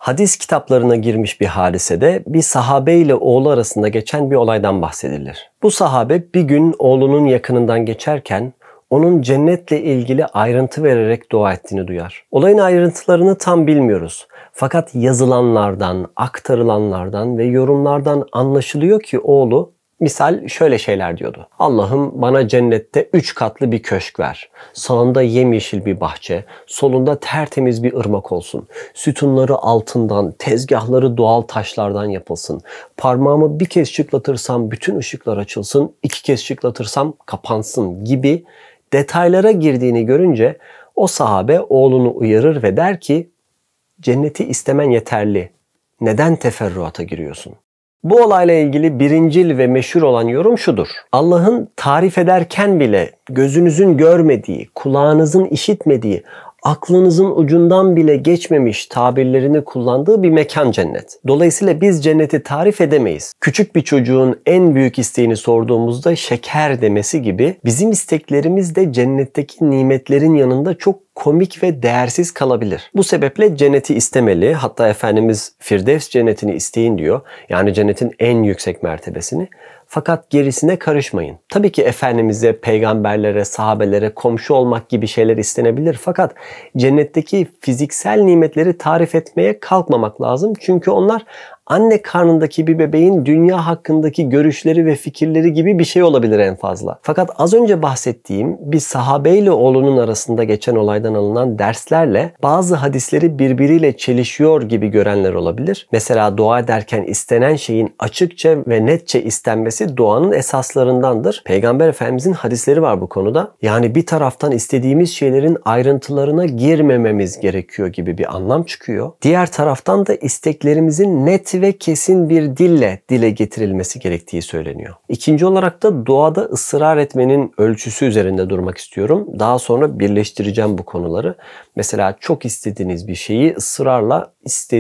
Hadis kitaplarına girmiş bir hadisede bir sahabe ile oğlu arasında geçen bir olaydan bahsedilir. Bu sahabe bir gün oğlunun yakınından geçerken onun cennetle ilgili ayrıntı vererek dua ettiğini duyar. Olayın ayrıntılarını tam bilmiyoruz. Fakat yazılanlardan, aktarılanlardan ve yorumlardan anlaşılıyor ki oğlu misal şöyle şeyler diyordu. Allah'ım bana cennette 3 katlı bir köşk ver. Sağında yemyeşil bir bahçe, solunda tertemiz bir ırmak olsun. Sütunları altından, tezgahları doğal taşlardan yapılsın. Parmağımı bir kez şıklatırsam bütün ışıklar açılsın, 2 kez şıklatırsam kapansın gibi detaylara girdiğini görünce o sahabe oğlunu uyarır ve der ki cenneti istemen yeterli. Neden teferruata giriyorsun? Bu olayla ilgili birincil ve meşhur olan yorum şudur. Allah'ın tarif ederken bile gözünüzün görmediği, kulağınızın işitmediği, aklınızın ucundan bile geçmemiş tabirlerini kullandığı bir mekan cennet. Dolayısıyla biz cenneti tarif edemeyiz. Küçük bir çocuğun en büyük isteğini sorduğumuzda şeker demesi gibi bizim isteklerimiz de cennetteki nimetlerin yanında çok komik ve değersiz kalabilir. Bu sebeple cenneti istemeli. Hatta Efendimiz Firdevs cennetini isteyin diyor. Yani cennetin en yüksek mertebesini. Fakat gerisine karışmayın. Tabii ki Efendimiz'e, peygamberlere, sahabelere komşu olmak gibi şeyler istenebilir. Fakat cennetteki fiziksel nimetleri tarif etmeye kalkmamak lazım. Çünkü onlar anne karnındaki bir bebeğin dünya hakkındaki görüşleri ve fikirleri gibi bir şey olabilir en fazla. Fakat az önce bahsettiğim bir sahabeyle oğlunun arasında geçen olaydan alınan derslerle bazı hadisleri birbiriyle çelişiyor gibi görenler olabilir. Mesela dua ederken istenen şeyin açıkça ve netçe istenmesi duanın esaslarındandır. Peygamber Efendimizin hadisleri var bu konuda. Yani bir taraftan istediğimiz şeylerin ayrıntılarına girmememiz gerekiyor gibi bir anlam çıkıyor. Diğer taraftan da isteklerimizin net ve kesin bir dille dile getirilmesi gerektiği söyleniyor. İkinci olarak da duada ısrar etmenin ölçüsü üzerinde durmak istiyorum. Daha sonra birleştireceğim bu konuları. Mesela çok istediğiniz bir şeyi ısrarla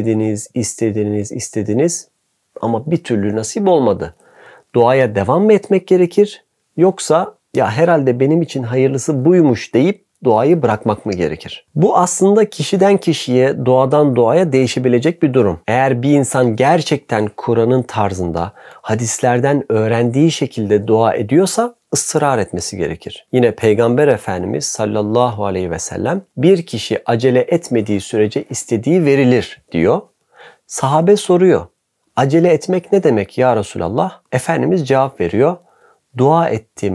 istediniz ama bir türlü nasip olmadı. Duaya devam mı etmek gerekir? Yoksa ya herhalde benim için hayırlısı buymuş deyip duayı bırakmak mı gerekir? Bu aslında kişiden kişiye, duadan duaya değişebilecek bir durum. Eğer bir insan gerçekten Kur'an'ın tarzında, hadislerden öğrendiği şekilde dua ediyorsa ısrar etmesi gerekir. Yine Peygamber Efendimiz sallallahu aleyhi ve sellem bir kişi acele etmediği sürece istediği verilir diyor. Sahabe soruyor. Acele etmek ne demek ya Resulallah? Efendimiz cevap veriyor. Dua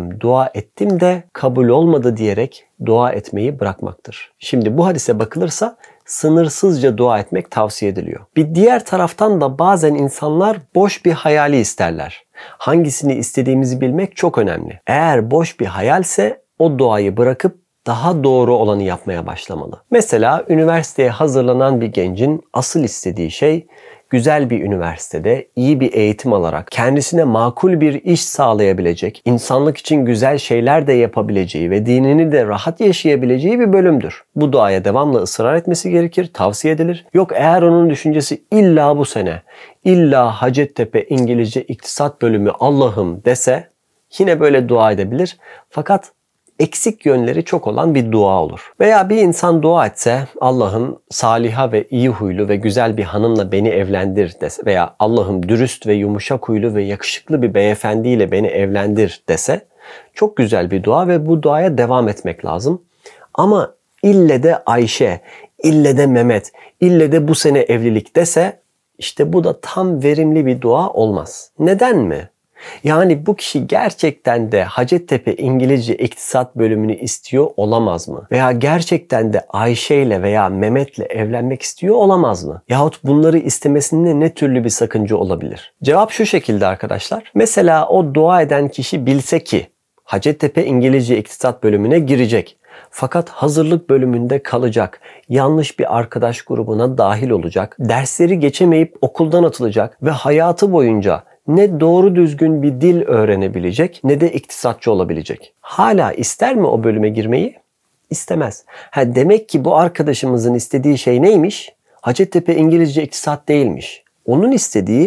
ettim de kabul olmadı diyerek dua etmeyi bırakmaktır. Şimdi bu hadise bakılırsa sınırsızca dua etmek tavsiye ediliyor. Bir diğer taraftan da bazen insanlar boş bir hayali isterler. Hangisini istediğimizi bilmek çok önemli. Eğer boş bir hayalse o duayı bırakıp daha doğru olanı yapmaya başlamalı. Mesela üniversiteye hazırlanan bir gencin asıl istediği şey güzel bir üniversitede iyi bir eğitim alarak kendisine makul bir iş sağlayabilecek, insanlık için güzel şeyler de yapabileceği ve dinini de rahat yaşayabileceği bir bölümdür. Bu duaya devamlı ısrar etmesi gerekir, tavsiye edilir. Yok eğer onun düşüncesi illa bu sene, illa Hacettepe İngilizce İktisat Bölümü Allah'ım dese yine böyle dua edebilir. Fakat eksik yönleri çok olan bir dua olur. Veya bir insan dua etse Allah'ım saliha ve iyi huylu ve güzel bir hanımla beni evlendir dese veya Allah'ım dürüst ve yumuşak huylu ve yakışıklı bir beyefendiyle beni evlendir dese çok güzel bir dua ve bu duaya devam etmek lazım. Ama ille de Ayşe, ille de Mehmet, ille de bu sene evlilik dese işte bu da tam verimli bir dua olmaz. Neden mi? Yani bu kişi gerçekten de Hacettepe İngilizce İktisat Bölümünü istiyor olamaz mı? Veya gerçekten de Ayşe ile veya Mehmet'le evlenmek istiyor olamaz mı? Yahut bunları istemesinde ne türlü bir sakınca olabilir? Cevap şu şekilde arkadaşlar. Mesela o dua eden kişi bilse ki Hacettepe İngilizce İktisat Bölümüne girecek. Fakat hazırlık bölümünde kalacak, yanlış bir arkadaş grubuna dahil olacak, dersleri geçemeyip okuldan atılacak ve hayatı boyunca ne doğru düzgün bir dil öğrenebilecek ne de iktisatçı olabilecek. Hala ister mi o bölüme girmeyi? İstemez. Demek ki bu arkadaşımızın istediği şey neymiş? Hacettepe İngilizce İktisat değilmiş. Onun istediği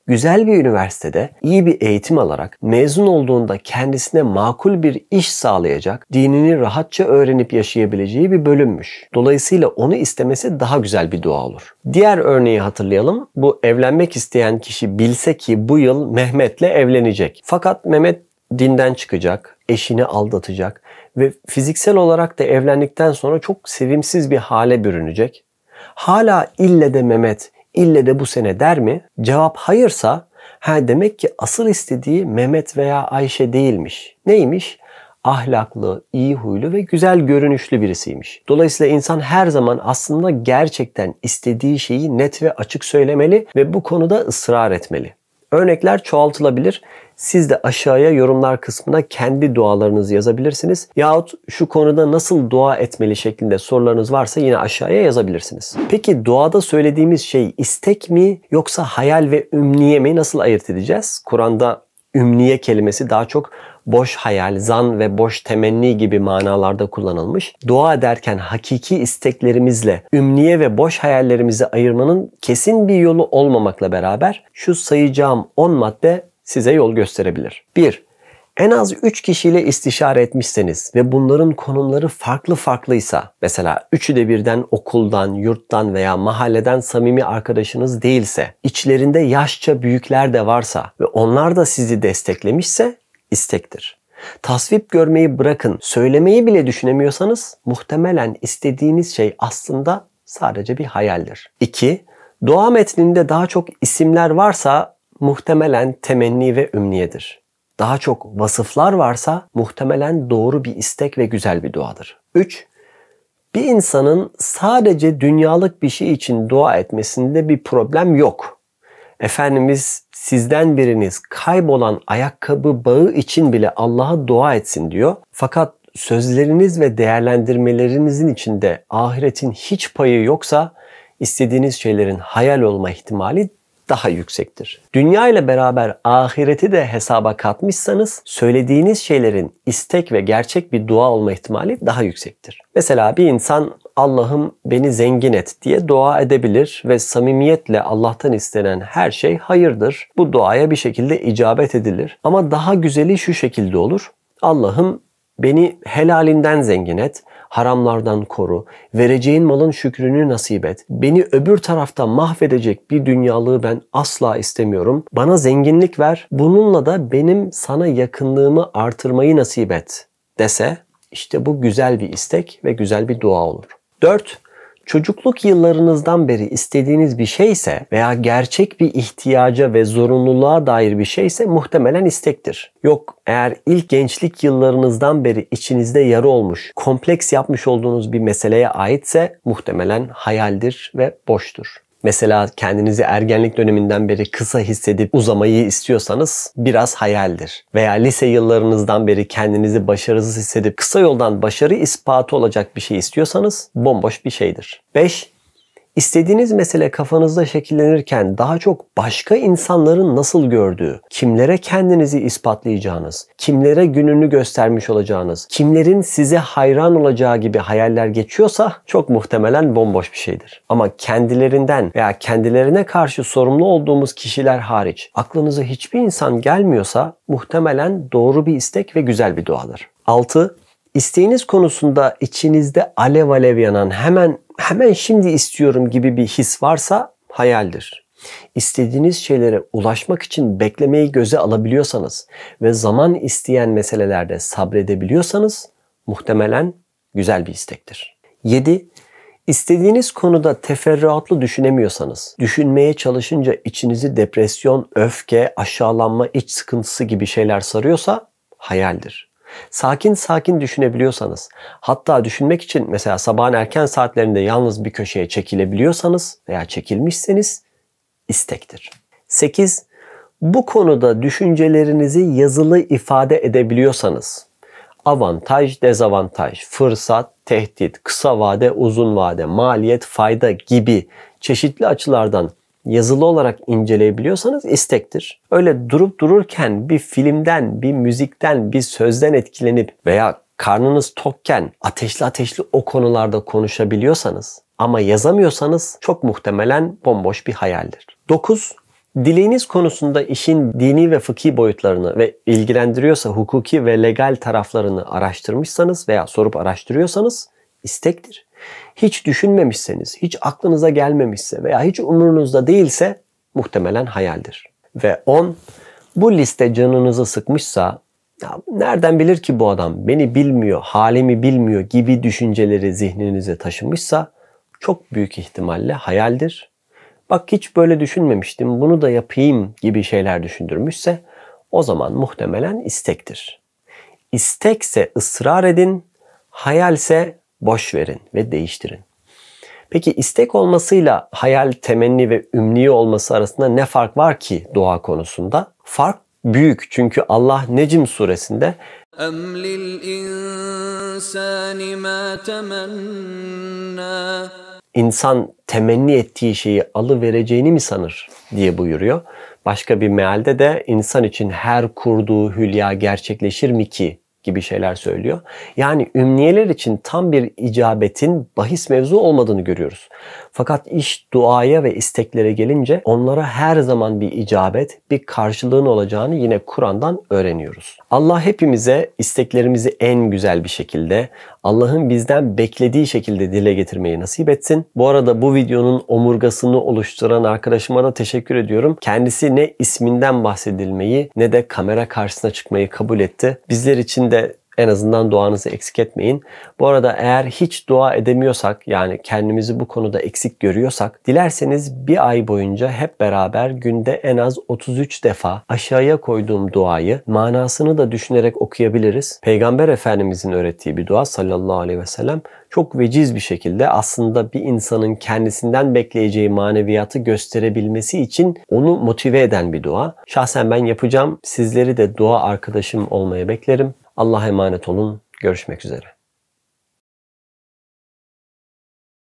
güzel bir üniversitede iyi bir eğitim alarak mezun olduğunda kendisine makul bir iş sağlayacak, dinini rahatça öğrenip yaşayabileceği bir bölümmüş. Dolayısıyla onu istemesi daha güzel bir dua olur. Diğer örneği hatırlayalım. Bu evlenmek isteyen kişi bilse ki bu yıl Mehmet'le evlenecek. Fakat Mehmet dinden çıkacak, eşini aldatacak ve fiziksel olarak da evlendikten sonra çok sevimsiz bir hale bürünecek. Hala ille de Mehmet, ille de bu sene der mi? Cevap hayırsa, demek ki asıl istediği Mehmet veya Ayşe değilmiş. Neymiş? Ahlaklı, iyi huylu ve güzel görünüşlü birisiymiş. Dolayısıyla insan her zaman aslında gerçekten istediği şeyi net ve açık söylemeli ve bu konuda ısrar etmeli. Örnekler çoğaltılabilir. Siz de aşağıya yorumlar kısmına kendi dualarınızı yazabilirsiniz. Yahut şu konuda nasıl dua etmeli şeklinde sorularınız varsa yine aşağıya yazabilirsiniz. Peki duada söylediğimiz şey istek mi yoksa hayal ve ümniye mi, nasıl ayırt edeceğiz? Kur'an'da ümniye kelimesi daha çok boş hayal, zan ve boş temenni gibi manalarda kullanılmış. Dua ederken hakiki isteklerimizle ümniye ve boş hayallerimizi ayırmanın kesin bir yolu olmamakla beraber şu sayacağım 10 madde size yol gösterebilir. 1. En az 3 kişiyle istişare etmişseniz ve bunların konumları farklıysa, mesela üçü de birden okuldan, yurttan veya mahalleden samimi arkadaşınız değilse, içlerinde yaşça büyükler de varsa ve onlar da sizi desteklemişse istektir. Tasvip görmeyi bırakın, söylemeyi bile düşünemiyorsanız muhtemelen istediğiniz şey aslında sadece bir hayaldir. 2. Dua metninde daha çok isimler varsa muhtemelen temenni ve ümniyedir. Daha çok vasıflar varsa muhtemelen doğru bir istek ve güzel bir duadır. 3. Bir insanın sadece dünyalık bir şey için dua etmesinde bir problem yok. Efendimiz sizden biriniz kaybolan ayakkabı bağı için bile Allah'a dua etsin diyor. Fakat sözleriniz ve değerlendirmelerinizin içinde ahiretin hiç payı yoksa istediğiniz şeylerin hayal olma ihtimali daha yüksektir. Dünya ile beraber ahireti de hesaba katmışsanız söylediğiniz şeylerin istek ve gerçek bir dua olma ihtimali daha yüksektir. Mesela bir insan Allah'ım beni zengin et diye dua edebilir ve samimiyetle Allah'tan istenen her şey hayırdır. Bu duaya bir şekilde icabet edilir. Ama daha güzeli şu şekilde olur. Allah'ım beni helalinden zengin et, haramlardan koru, vereceğin malın şükrünü nasip et. Beni öbür tarafta mahvedecek bir dünyalığı ben asla istemiyorum. Bana zenginlik ver, bununla da benim sana yakınlığımı artırmayı nasip et dese, işte bu güzel bir istek ve güzel bir dua olur. 4. Çocukluk yıllarınızdan beri istediğiniz bir şeyse veya gerçek bir ihtiyaca ve zorunluluğa dair bir şeyse muhtemelen istektir. Yok, eğer ilk gençlik yıllarınızdan beri içinizde yara olmuş, kompleks yapmış olduğunuz bir meseleye aitse muhtemelen hayaldir ve boştur. Mesela kendinizi ergenlik döneminden beri kısa hissedip uzamayı istiyorsanız biraz hayaldir. Veya lise yıllarınızdan beri kendinizi başarısız hissedip kısa yoldan başarı ispatı olacak bir şey istiyorsanız bomboş bir şeydir. 5. İstediğiniz mesele kafanızda şekillenirken daha çok başka insanların nasıl gördüğü, kimlere kendinizi ispatlayacağınız, kimlere gününü göstermiş olacağınız, kimlerin size hayran olacağı gibi hayaller geçiyorsa çok muhtemelen bomboş bir şeydir. Ama kendilerinden veya kendilerine karşı sorumlu olduğumuz kişiler hariç aklınıza hiçbir insan gelmiyorsa muhtemelen doğru bir istek ve güzel bir duadır. 6. İsteğiniz konusunda içinizde alev alev yanan hemen şimdi istiyorum gibi bir his varsa hayaldir. İstediğiniz şeylere ulaşmak için beklemeyi göze alabiliyorsanız ve zaman isteyen meselelerde sabredebiliyorsanız muhtemelen güzel bir istektir. 7. İstediğiniz konuda teferruatlı düşünemiyorsanız, düşünmeye çalışınca içinizi depresyon, öfke, aşağılanma, iç sıkıntısı gibi şeyler sarıyorsa hayaldir. Sakin düşünebiliyorsanız, hatta düşünmek için mesela sabahın erken saatlerinde yalnız bir köşeye çekilebiliyorsanız veya çekilmişseniz istektir. 8. Bu konuda düşüncelerinizi yazılı ifade edebiliyorsanız, avantaj, dezavantaj, fırsat, tehdit, kısa vade, uzun vade, maliyet, fayda gibi çeşitli açılardan yazılı olarak inceleyebiliyorsanız istektir. Öyle durup dururken bir filmden, bir müzikten, bir sözden etkilenip veya karnınız tokken ateşli o konularda konuşabiliyorsanız ama yazamıyorsanız çok muhtemelen bomboş bir hayaldir. 9. Dileğiniz konusunda işin dini ve fıkhi boyutlarını ve ilgilendiriyorsa hukuki ve legal taraflarını araştırmışsanız veya sorup araştırıyorsanız istektir. Hiç düşünmemişseniz, hiç aklınıza gelmemişse veya hiç umurunuzda değilse muhtemelen hayaldir. Ve 10. Bu liste canınızı sıkmışsa, ya nereden bilir ki bu adam beni bilmiyor, halimi bilmiyor gibi düşünceleri zihninize taşımışsa çok büyük ihtimalle hayaldir. Bak hiç böyle düşünmemiştim, bunu da yapayım gibi şeyler düşündürmüşse o zaman muhtemelen istektir. İstekse ısrar edin, hayalse boş verin ve değiştirin. Peki istek olmasıyla hayal, temenni ve ümniye olması arasında ne fark var ki dua konusunda? Fark büyük, çünkü Allah Necm suresinde اَمْ لِلْاِنْسَانِ مَا تَمَنَّى İnsan temenni ettiği şeyi alıvereceğini mi sanır diye buyuruyor. Başka bir mealde de insan için her kurduğu hülya gerçekleşir mi ki gibi şeyler söylüyor. Yani ümniyeler için tam bir icabetin bahis mevzu olmadığını görüyoruz. Fakat iş duaya ve isteklere gelince onlara her zaman bir icabet, bir karşılığın olacağını yine Kur'an'dan öğreniyoruz. Allah hepimize isteklerimizi en güzel bir şekilde, Allah'ın bizden beklediği şekilde dile getirmeyi nasip etsin. Bu arada bu videonun omurgasını oluşturan arkadaşıma da teşekkür ediyorum. Kendisi ne isminden bahsedilmeyi ne de kamera karşısına çıkmayı kabul etti. Bizler için de en azından duanızı eksik etmeyin. Bu arada eğer hiç dua edemiyorsak, yani kendimizi bu konuda eksik görüyorsak, dilerseniz bir ay boyunca hep beraber günde en az 33 defa aşağıya koyduğum duayı manasını da düşünerek okuyabiliriz. Peygamber Efendimizin öğrettiği bir dua sallallahu aleyhi ve sellem çok veciz bir şekilde aslında bir insanın kendisinden bekleyeceği maneviyatı gösterebilmesi için onu motive eden bir dua. Şahsen ben yapacağım. Sizleri de dua arkadaşım olmaya beklerim. Allah'a emanet olun. Görüşmek üzere.